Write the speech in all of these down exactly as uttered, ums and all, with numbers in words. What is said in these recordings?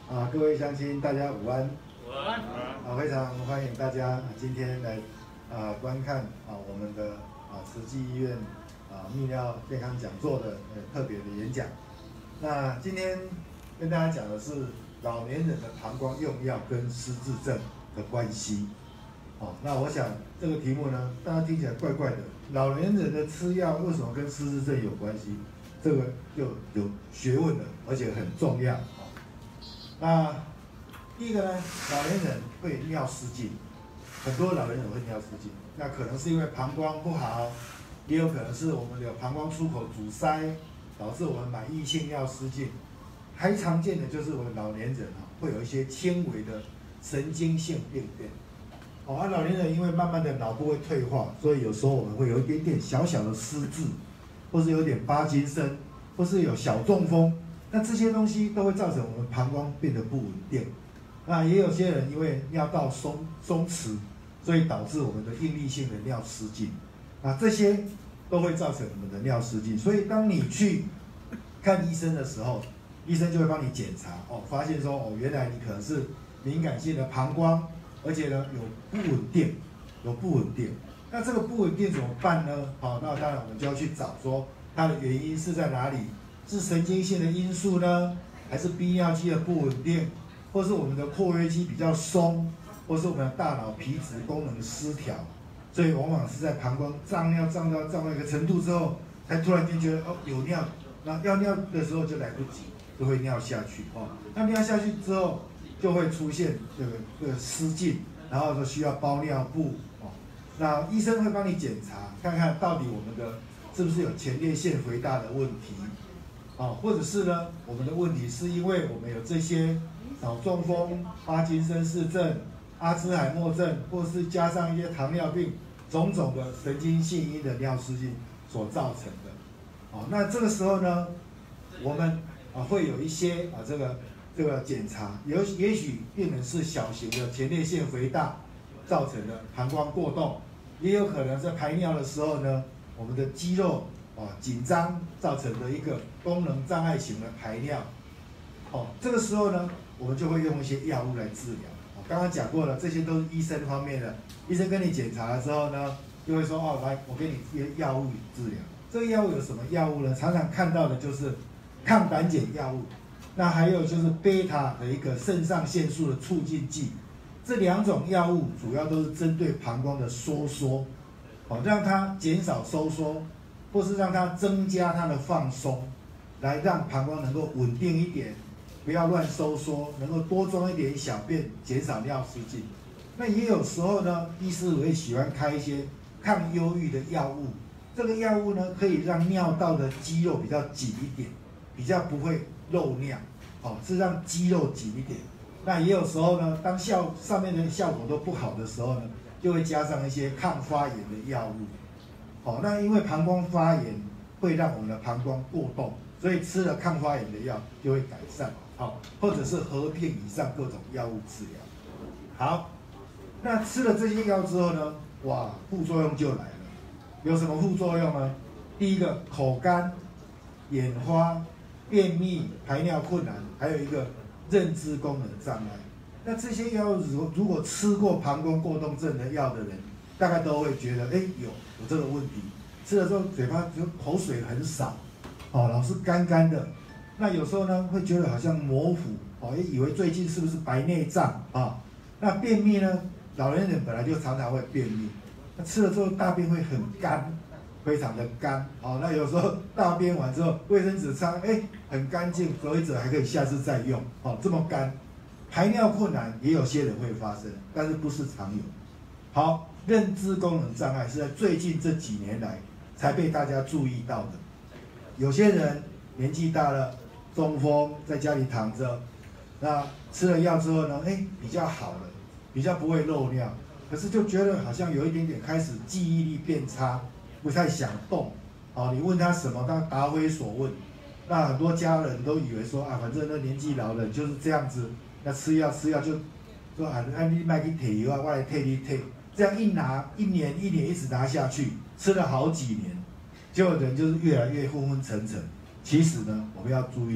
啊，各位乡亲，大家午安。 午安。 啊，非常欢迎大家今天来啊观看啊我们的啊慈济医院啊泌尿健康讲座的呃特别的演讲。那今天跟大家讲的是老年人的膀胱用药跟失智症的关系。哦，那我想这个题目呢，大家听起来怪怪的。老年人的吃药为什么跟失智症有关系？这个就有学问了，而且很重要。那第一个呢，老年人会尿失禁，很多老年人会尿失禁，那可能是因为膀胱不好，也有可能是我们的膀胱出口阻塞，导致我们满溢性尿失禁。还常见的就是我们老年人啊，会有一些轻微的神经性病变。哦，而、啊、老年人因为慢慢的脑部会退化，所以有时候我们会有一点点小小的失智，或是有点帕金森，或是有小中风。那这些东西都会造成我们膀胱变得不稳定。那也有些人因为尿道松松弛，所以导致我们的应力性的尿失禁。啊，这些都会造成我们的尿失禁。所以当你去看医生的时候，医生就会帮你检查哦，发现说哦，原来你可能是敏感性的膀胱，而且呢有不稳定，有不稳定。那这个不稳定怎么办呢？好，那当然我们就要去找说它的原因是在哪里。是神经性的因素呢，还是泌尿肌的不稳定，或是我们的括约肌比较松，或是我们的大脑皮质功能失调，所以往往是在膀胱胀尿胀到胀到一个程度之后，才突然间觉得哦有尿，那要尿的时候就来不及，就会尿下去哦。那尿下去之后，就会出现这个这个失禁，然后说需要包尿布哦。那医生会帮你检查，看看到底我们的是不是有前列腺肥大的问题。啊，或者是呢，我们的问题是因为我们有这些脑中风、帕金森氏症、阿兹海默症，或是加上一些糖尿病，种种的神经性因的尿失禁所造成的。啊，那这个时候呢，我们啊会有一些啊这个这个检查，有也许病人是小型的前列腺肥大造成的膀胱过动，也有可能在排尿的时候呢，我们的肌肉啊紧张造成的一个功能障碍型的排尿，哦，这个时候呢，我们就会用一些药物来治疗。哦，刚刚讲过了，这些都是医生方面的，医生跟你检查了之后呢，就会说哦，来，我给你一些药物治疗。这个药物有什么药物呢？常常看到的就是抗胆碱药物，那还有就是贝塔的一个肾上腺素的促进剂。这两种药物主要都是针对膀胱的收缩，哦，让它减少收缩，或是让它增加它的放松。来让膀胱能够稳定一点，不要乱收缩，能够多装一点小便，减少尿失禁。那也有时候呢，医师会喜欢开一些抗忧郁的药物。这个药物呢，可以让尿道的肌肉比较紧一点，比较不会漏尿，哦，是让肌肉紧一点。那也有时候呢，当效上面的效果都不好的时候呢，就会加上一些抗发炎的药物。哦，那因为膀胱发炎会让我们的膀胱过动。所以吃了抗发炎的药就会改善，好，或者是合并以上各种药物治疗。好，那吃了这些药之后呢，哇，副作用就来了。有什么副作用呢？第一个，口干、眼花、便秘、排尿困难，还有一个认知功能障碍。那这些药如如果吃过膀胱过动症的药的人，大概都会觉得，哎，有有这个问题。吃了之后嘴巴就口水很少。哦，老是干干的，那有时候呢会觉得好像模糊，哦，也以为最近是不是白内障啊？那便秘呢，老年人本来就常常会便秘，那吃了之后大便会很干，非常的干，哦，那有时候大便完之后卫生纸擦，哎，很干净，隔一者还可以下次再用，哦，这么干。排尿困难也有些人会发生，但是不是常有。好，认知功能障碍是在最近这几年来才被大家注意到的。有些人年纪大了，中风，在家里躺着，那吃了药之后呢，哎，比较好了，比较不会漏尿，可是就觉得好像有一点点开始记忆力变差，不太想动。哦，你问他什么，他答非所问。那很多家人都以为说啊，反正那年纪老了就是这样子，那吃药吃药就说啊，按你卖去退药，我来退你退，这样一拿一年一年一直拿下去，吃了好几年。结果人就是越来越昏昏沉沉。其实呢，我们要注意，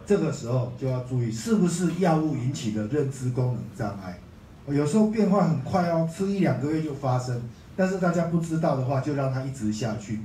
这个时候就要注意是不是药物引起的认知功能障碍。有时候变化很快哦，吃一两个月就发生，但是大家不知道的话，就让它一直下去。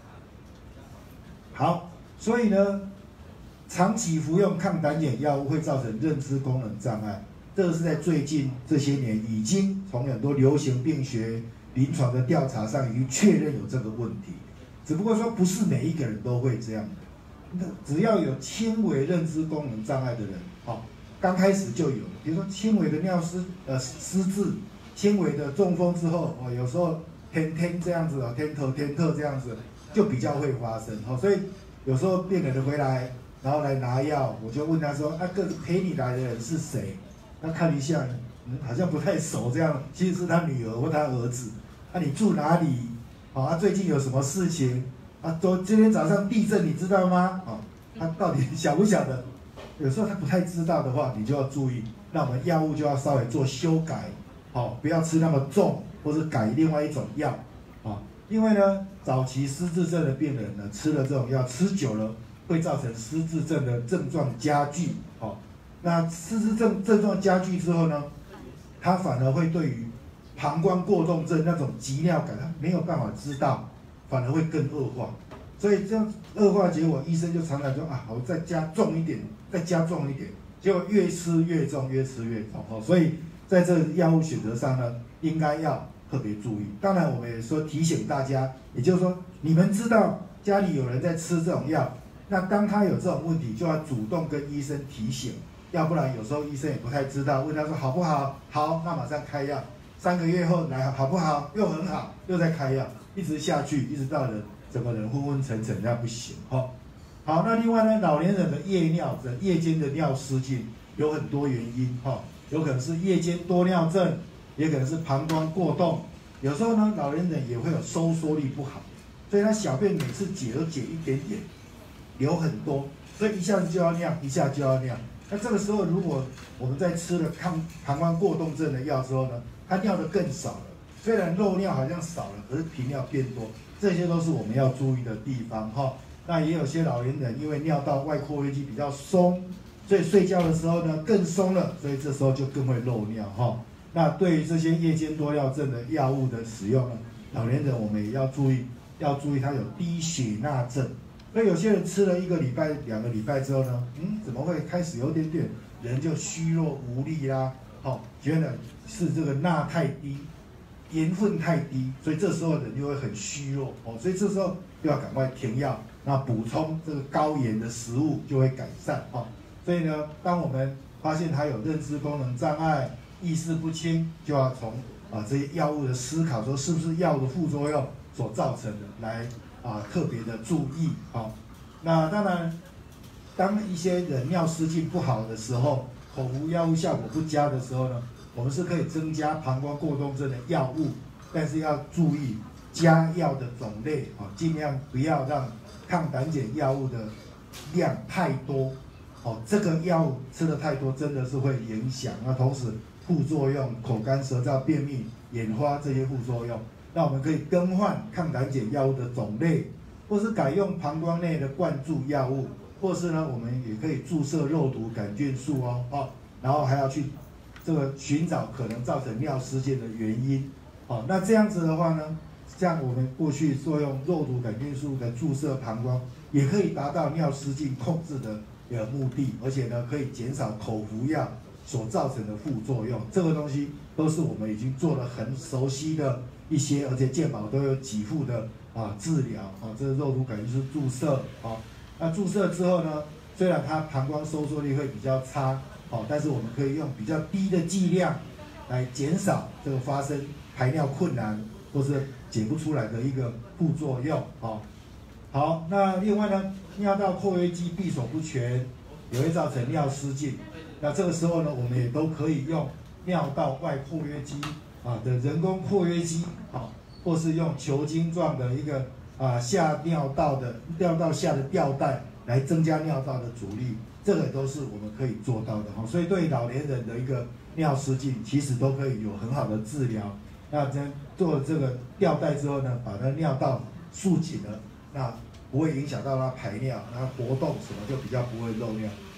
好，所以呢，长期服用抗胆碱药物会造成认知功能障碍，这个是在最近这些年已经从很多流行病学临床的调查上已经确认有这个问题，只不过说不是每一个人都会这样的。只要有轻微认知功能障碍的人，哦，刚开始就有，比如说轻微的尿失呃失智，轻微的中风之后，哦，有时候天天这样子哦，天头天特这样子，就比较会发生，哦，所以有时候病人回来，然后来拿药，我就问他说，啊，个陪你来的人是谁？他看一下，嗯，好像不太熟这样，其实是他女儿或他儿子。啊，你住哪里？哦，啊，最近有什么事情？啊，昨今天早上地震，你知道吗？哦，他到底晓不晓得？有时候他不太知道的话，你就要注意，那我们药物就要稍微做修改，哦，不要吃那么重，或是改另外一种药，哦，因为呢，早期失智症的病人呢，吃了这种药，吃久了会造成失智症的症状加剧，哦，那失智症症状加剧之后呢，他反而会对于膀胱过动症那种急尿感，他没有办法知道。反而会更恶化，所以这样恶化结果，医生就常常说啊，我再加重一点，再加重一点，结果越吃越重，越吃越重哦。所以在这个药物选择上呢，应该要特别注意。当然，我们也说提醒大家，也就是说，你们知道家里有人在吃这种药，那当他有这种问题，就要主动跟医生提醒，要不然有时候医生也不太知道，问他说好不好？好，那马上开药。三个月后来好不好？又很好，又在开药。一直下去，一直到人整个人昏昏沉沉，那不行哈。好，那另外呢，老年人的夜尿症、夜间的尿失禁有很多原因哈，有可能是夜间多尿症，也可能是膀胱过动，有时候呢，老年人也会有收缩力不好，所以他小便每次解都解一点点，流很多，所以一下子就要尿，一下就要尿。那这个时候，如果我们在吃了抗膀胱过动症的药之后呢，他尿的更少了。虽然漏尿好像少了，可是频尿变多，这些都是我们要注意的地方哈。那也有些老年人因为尿道外括约肌比较松，所以睡觉的时候呢更松了，所以这时候就更会漏尿哈。那对于这些夜间多尿症的药物的使用呢，老年人我们也要注意，要注意他有低血钠症。所以有些人吃了一个礼拜、两个礼拜之后呢，嗯，怎么会开始有点点人就虚弱无力啦？好，觉得是这个钠太低。盐分太低，所以这时候人就会很虚弱哦，所以这时候就要赶快停药，那补充这个高盐的食物就会改善哦。所以呢，当我们发现他有认知功能障碍、意识不清，就要从啊这些药物的思考，说是不是药的副作用所造成的，来啊特别的注意哦。那当然，当一些人尿失禁不好的时候，口服药物效果不佳的时候呢，我们是可以增加膀胱过动症的药物，但是要注意加药的种类啊，尽量不要让抗胆碱药物的量太多哦。这个药物吃的太多，真的是会影响。那同时副作用，口干舌燥、便秘、眼花这些副作用，那我们可以更换抗胆碱药物的种类，或是改用膀胱内的灌注药物，或是呢，我们也可以注射肉毒杆菌素哦，哦，然后还要去。这个寻找可能造成尿失禁的原因，哦，那这样子的话呢，像我们过去作用肉毒杆菌素的注射膀胱，也可以达到尿失禁控制的呃目的，而且呢，可以减少口服药所造成的副作用。这个东西都是我们已经做了很熟悉的一些，而且健保都有给付的啊治疗啊，这个肉毒杆菌素注射啊，那注射之后呢，虽然它膀胱收缩力会比较差。哦，但是我们可以用比较低的剂量来减少这个发生排尿困难或是解不出来的一个副作用。哦，好，那另外呢，尿道括约肌闭锁不全也会造成尿失禁。那这个时候呢，我们也都可以用尿道外括约肌啊的人工括约肌，啊，或是用球茎状的一个啊下尿道的尿道下的吊带来增加尿道的阻力。这个都是我们可以做到的哈，所以对老年人的一个尿失禁，其实都可以有很好的治疗。那这做了这个吊带之后呢，把那尿道束紧了，那不会影响到他排尿，然后活动什么就比较不会漏尿。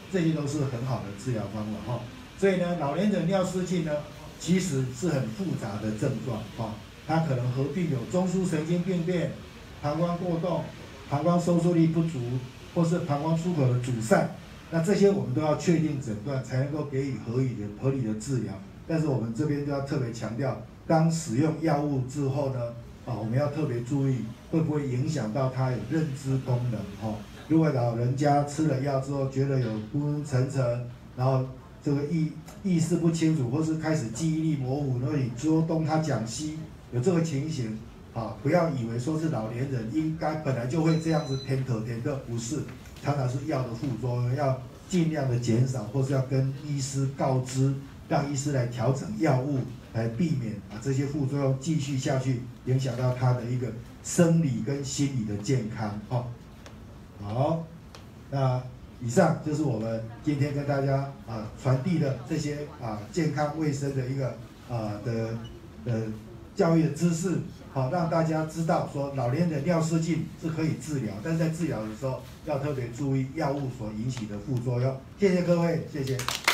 这些都是很好的治疗方法哈。所以呢，老年人尿失禁呢，其实是很复杂的症状哈，它可能合并有中枢神经病变、膀胱过动、膀胱收缩力不足，或是膀胱出口的阻塞。那这些我们都要确定诊断，才能够给予合理的合理的治疗。但是我们这边就要特别强调，当使用药物之后呢，啊，我们要特别注意会不会影响到他有认知功能哈、哦。如果老人家吃了药之后觉得有昏昏沉沉，然后这个意意识不清楚，或是开始记忆力模糊，然后你说东他讲西，有这个情形，啊，不要以为说是老年人应该本来就会这样子偏头偏的，不是。常常是药的副作用，要尽量的减少，或是要跟医师告知，让医师来调整药物，来避免啊这些副作用继续下去，影响到他的一个生理跟心理的健康。哦，好，那以上就是我们今天跟大家啊传递的这些啊健康卫生的一个啊的的教育的知识。好，让大家知道说老年人尿失禁是可以治疗，但是在治疗的时候要特别注意药物所引起的副作用。谢谢各位，谢谢。